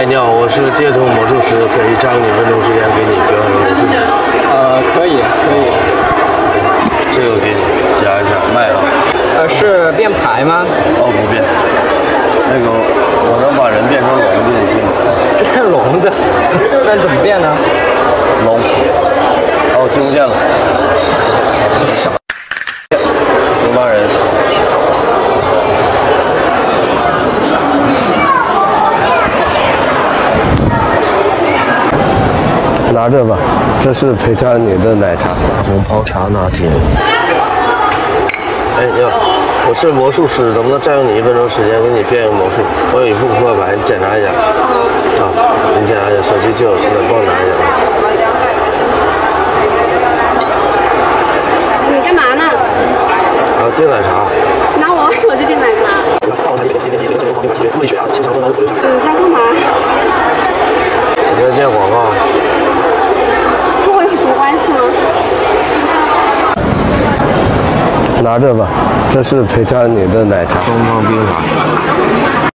哎，你好，我是街头魔术师，可以占用你1分钟时间给你表演魔术。 可以。 这个给你加一下麦啊。 是变牌吗？ 哦，不变。那个，我能把人变成龙给你信吗？ 变聋子？那怎么变呢？ 龙。哦，听不见了。能把人。拿着吧，这是陪衬你的奶茶，红袍茶拿铁。哎，你好，我是魔术师，能不能占用你1分钟时间给你变个魔术？我有一副扑克牌，你检查一下。啊，你检查一下，手机就有，你帮我拿一下。 你干嘛呢？ 订奶茶。 拿我手机订奶茶。你在干嘛？ 你在念广告。 跟我有什么关系吗？ 拿着吧，这是陪衬你的奶茶，东方冰茶。